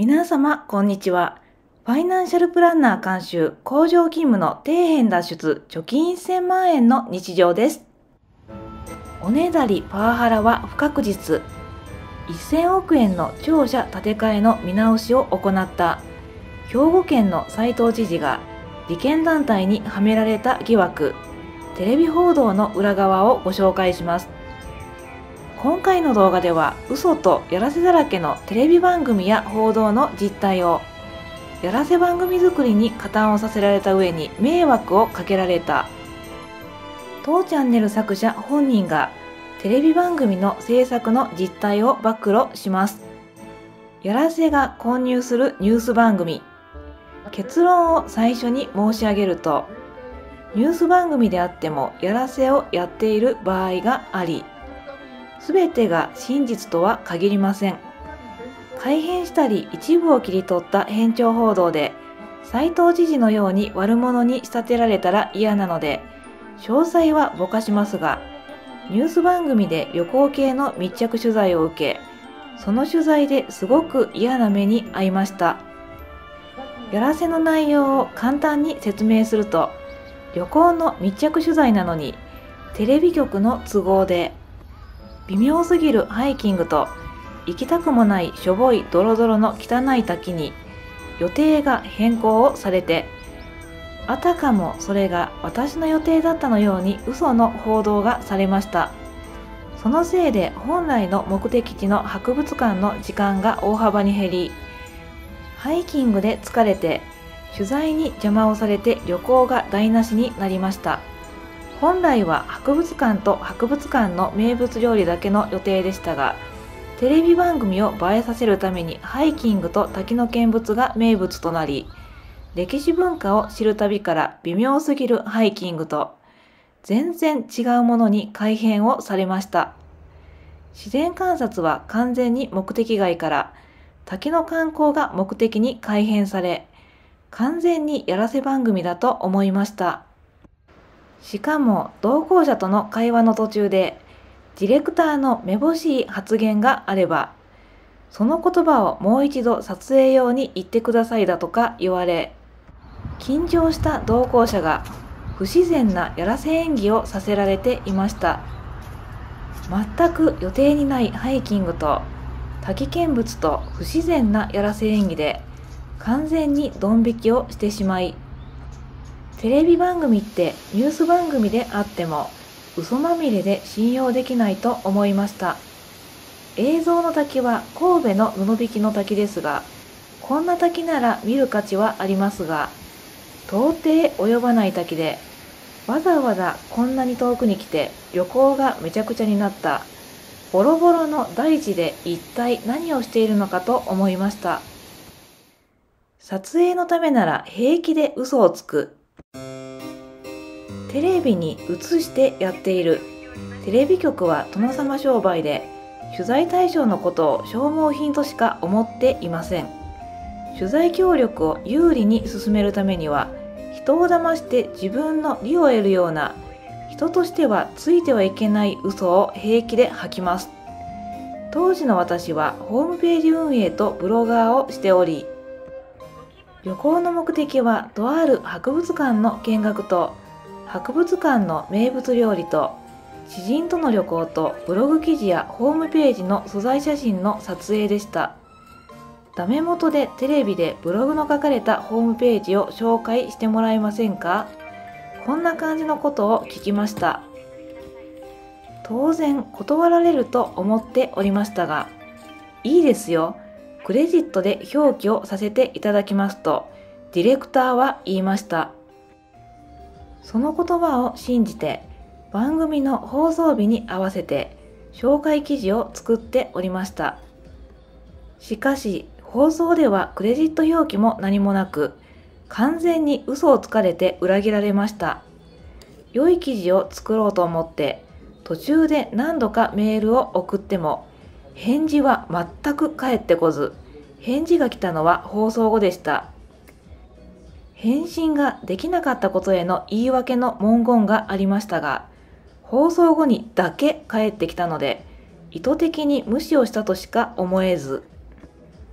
皆様、こんにちは。ファイナンシャルプランナー監修、工場勤務の底辺脱出、貯金1000万円の日常です。おねだりパワハラは不確実。1000億円の庁舎建て替えの見直しを行った兵庫県の斉藤知事が利権団体にはめられた疑惑、テレビ報道の裏側をご紹介します。今回の動画では嘘とやらせだらけのテレビ番組や報道の実態を、やらせ番組作りに加担をさせられた上に迷惑をかけられた、当チャンネル作者本人がテレビ番組の制作の実態を暴露します。やらせが混入するニュース番組。結論を最初に申し上げると、ニュース番組であってもやらせをやっている場合があり、すべてが真実とは限りません。改変したり一部を切り取った偏重報道で、斉藤知事のように悪者に仕立てられたら嫌なので、詳細はぼかしますが、ニュース番組で旅行系の密着取材を受け、その取材ですごく嫌な目に遭いました。やらせの内容を簡単に説明すると、旅行の密着取材なのに、テレビ局の都合で、微妙すぎるハイキングと行きたくもないしょぼいドロドロの汚い滝に予定が変更をされて、あたかもそれが私の予定だったのように嘘の報道がされました。そのせいで本来の目的地の博物館の時間が大幅に減り、ハイキングで疲れて取材に邪魔をされて旅行が台無しになりました。本来は博物館と博物館の名物料理だけの予定でしたが、テレビ番組を映えさせるためにハイキングと滝の見物が名物となり、歴史文化を知る旅から微妙すぎるハイキングと全然違うものに改変をされました。自然観察は完全に目的外から滝の観光が目的に改変され、完全にやらせ番組だと思いました。しかも同行者との会話の途中でディレクターのめぼしい発言があれば、その言葉をもう一度撮影用に言ってくださいだとか言われ、緊張した同行者が不自然なやらせ演技をさせられていました。全く予定にないハイキングと滝見物と不自然なやらせ演技で完全にドン引きをしてしまい、テレビ番組ってニュース番組であっても嘘まみれで信用できないと思いました。映像の滝は神戸の布引の滝ですが、こんな滝なら見る価値はありますが、到底及ばない滝で、わざわざこんなに遠くに来て旅行がめちゃくちゃになったボロボロの大地で一体何をしているのかと思いました。撮影のためなら平気で嘘をつく。テレビに映してやっている。テレビ局は殿様商売で、取材対象のことを消耗品としか思っていません。取材協力を有利に進めるためには、人を騙して自分の利を得るような、人としてはついてはいけない嘘を平気で吐きます。当時の私はホームページ運営とブロガーをしており、旅行の目的はとある博物館の見学と、博物館の名物料理と、知人との旅行とブログ記事やホームページの素材写真の撮影でした。ダメ元でテレビでブログの書かれたホームページを紹介してもらえませんか？こんな感じのことを聞きました。当然断られると思っておりましたが、いいですよ。クレジットで表記をさせていただきますと、ディレクターは言いました。その言葉を信じて、番組の放送日に合わせて紹介記事を作っておりました。しかし、放送ではクレジット表記も何もなく、完全に嘘をつかれて裏切られました。良い記事を作ろうと思って、途中で何度かメールを送っても、返事は全く返ってこず、返事が来たのは放送後でした。返信ができなかったことへの言い訳の文言がありましたが、放送後にだけ返ってきたので、意図的に無視をしたとしか思えず、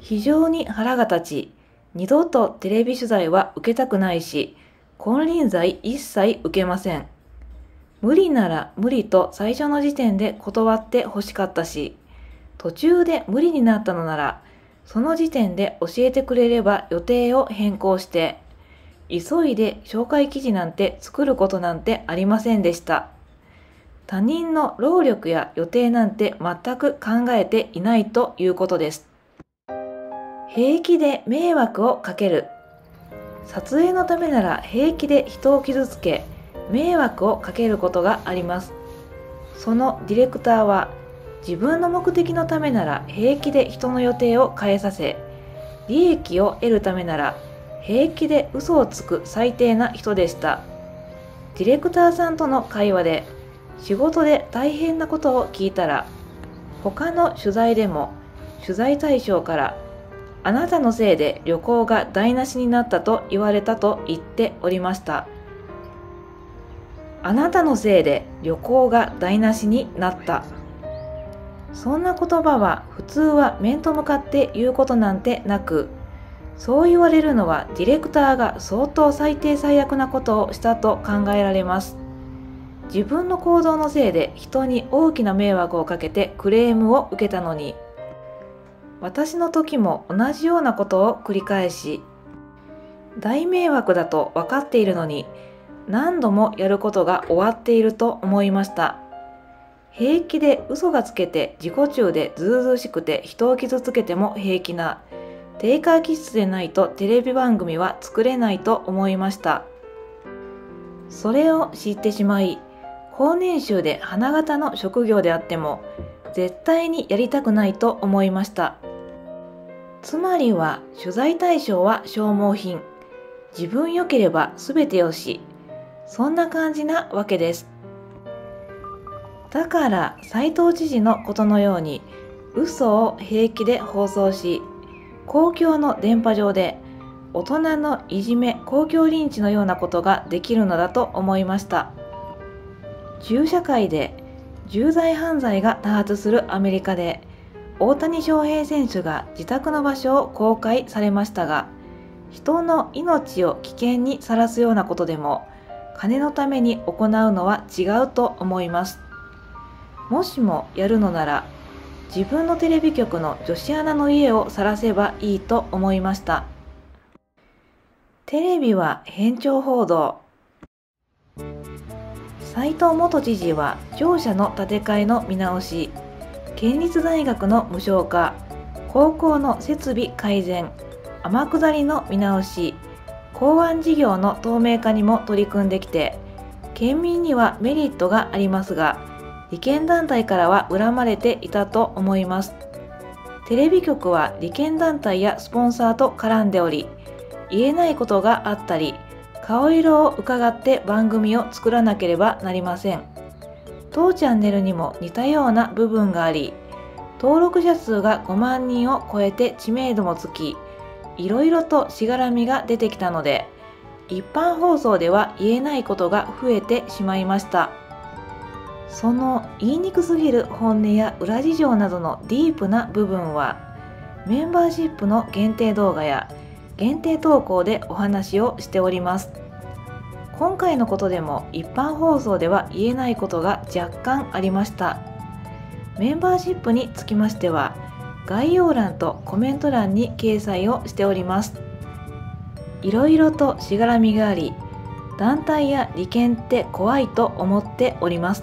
非常に腹が立ち、二度とテレビ取材は受けたくないし、金輪際一切受けません。無理なら無理と最初の時点で断ってほしかったし、途中で無理になったのなら、その時点で教えてくれれば予定を変更して、急いで紹介記事なんて作ることなんてありませんでした。他人の労力や予定なんて全く考えていないということです。平気で迷惑をかける。撮影のためなら平気で人を傷つけ、迷惑をかけることがあります。そのディレクターは、自分の目的のためなら平気で人の予定を変えさせ、利益を得るためなら平気で嘘をつく最低な人でした。ディレクターさんとの会話で、仕事で大変なことを聞いたら、他の取材でも取材対象からあなたのせいで旅行が台無しになったと言われたと言っておりました。あなたのせいで旅行が台無しになった。そんな言葉は普通は面と向かって言うことなんてなく、そう言われるのはディレクターが相当最低最悪なことをしたと考えられます。自分の行動のせいで人に大きな迷惑をかけてクレームを受けたのに、私の時も同じようなことを繰り返し、大迷惑だと分かっているのに、何度もやることが終わっていると思いました。平気で嘘がつけて自己中でずうずうしくて人を傷つけても平気な、低下気質でないとテレビ番組は作れないと思いました。それを知ってしまい、高年収で花形の職業であっても絶対にやりたくないと思いました。つまりは取材対象は消耗品、自分良ければ全てよし、そんな感じなわけです。だから斉藤知事のことのように嘘を平気で放送し、公共の電波上で大人のいじめ、公共リンチのようなことができるのだと思いました。銃社会で重大犯罪が多発するアメリカで、大谷翔平選手が自宅の場所を公開されましたが、人の命を危険にさらすようなことでも金のために行うのは違うと思います。もしもやるのなら、自分のテレビ局の女子アナの家を晒せばいいと思いました。テレビは偏重報道。斉藤元知事は庁舎の建て替えの見直し、県立大学の無償化、高校の設備改善、天下りの見直し、港湾事業の透明化にも取り組んできて、県民にはメリットがありますが、利権団体からは恨まれていたと思います。テレビ局は利権団体やスポンサーと絡んでおり、言えないことがあったり、顔色を伺って番組を作らなければなりません。当チャンネルにも似たような部分があり、登録者数が5万人を超えて知名度もつき、いろいろとしがらみが出てきたので、一般放送では言えないことが増えてしまいました。その言いにくすぎる本音や裏事情などのディープな部分は、メンバーシップの限定動画や限定投稿でお話をしております。今回のことでも一般放送では言えないことが若干ありました。メンバーシップにつきましては、概要欄とコメント欄に掲載をしております。いろいろとしがらみがあり、団体や利権って怖いと思っております。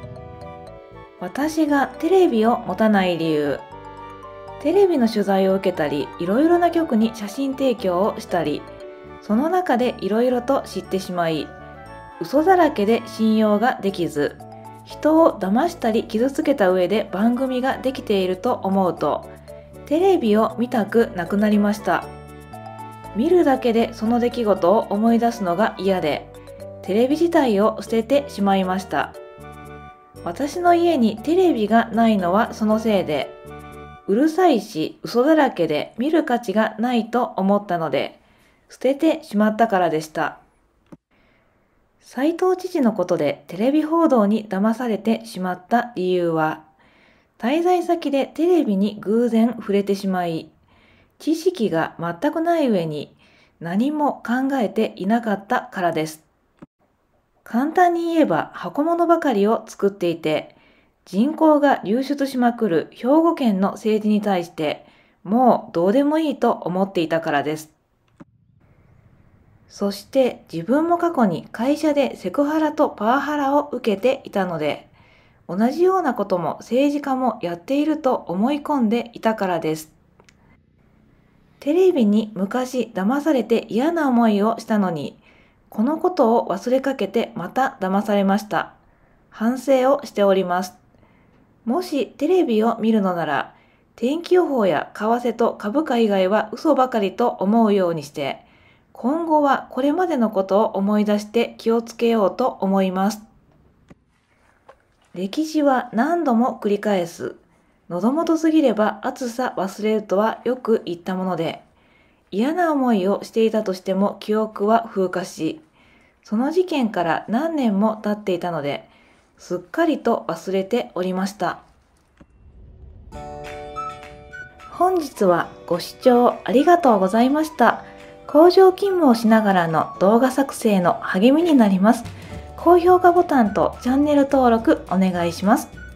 私がテレビを持たない理由。テレビの取材を受けたり、いろいろな局に写真提供をしたり、その中でいろいろと知ってしまい、嘘だらけで信用ができず、人を騙したり傷つけた上で番組ができていると思うと、テレビを見たくなくなりました。見るだけでその出来事を思い出すのが嫌で、テレビ自体を捨ててしまいました。私の家にテレビがないのはそのせいで、うるさいし嘘だらけで見る価値がないと思ったので、捨ててしまったからでした。斉藤知事のことでテレビ報道に騙されてしまった理由は、滞在先でテレビに偶然触れてしまい、 知識が全くない上に何も考えていなかったからです。簡単に言えば箱物ばかりを作っていて、人口が流出しまくる兵庫県の政治に対してもうどうでもいいと思っていたからです。そして自分も過去に会社でセクハラとパワハラを受けていたので、同じようなことも政治家もやっていると思い込んでいたからです。テレビに昔騙されて嫌な思いをしたのに、このことを忘れかけてまた騙されました。反省をしております。もしテレビを見るのなら、天気予報や為替と株価以外は嘘ばかりと思うようにして、今後はこれまでのことを思い出して気をつけようと思います。歴史は何度も繰り返す。喉元すぎれば暑さ忘れるとはよく言ったもので、嫌な思いをしていたとしても記憶は風化し、その事件から何年も経っていたので、すっかりと忘れておりました。本日はご視聴ありがとうございました。工場勤務をしながらの動画作成の励みになります。高評価ボタンとチャンネル登録お願いします。